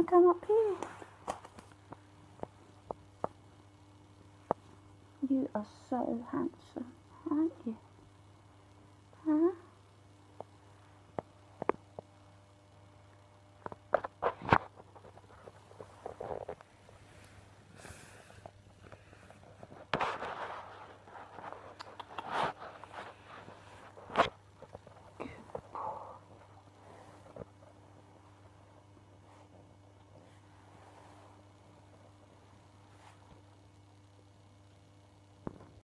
come up here. You are so handsome, aren't you?